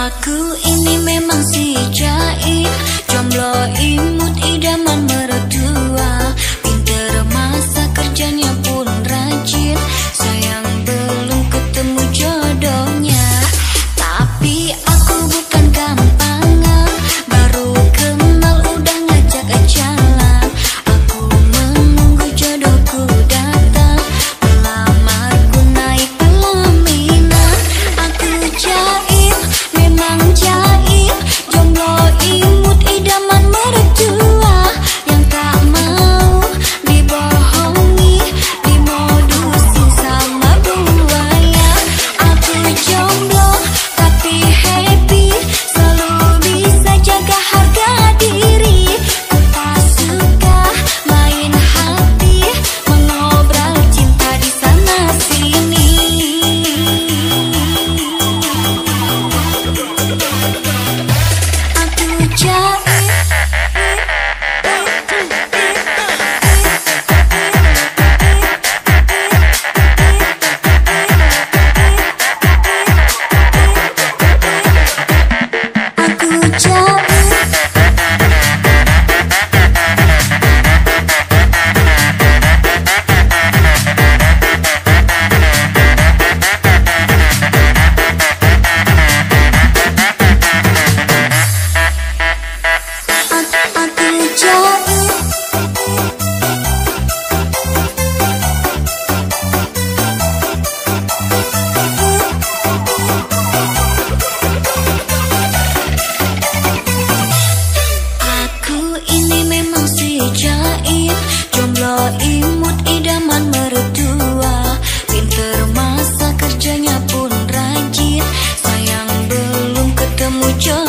Aku ini memang si jaim, jomblo imut idaman mertua, pinter masak kerjanya pun rajin, sayang belum ketemu jodohnya. Tapi aku bukan gampangan, baru kenal udah ngajak jalan. Aku menunggu jodohku datang, melamarku naik pelaminan. Aku jaim, memang jaim, jomblo imut idaman mertua, yang tak mau dibohongi, dimodusin sama buaya. Aku jomblo tapi happy, selalu bisa jaga harga diri. Ku tak suka main hati, mengobrol cinta di sana sini. Aku jaim, aku jaim. Aku jaim. Aku ini memang si jaim, jomblo imut idaman mertua, pinter masak kerjanya pun rajin, sayang belum ketemu jodoh.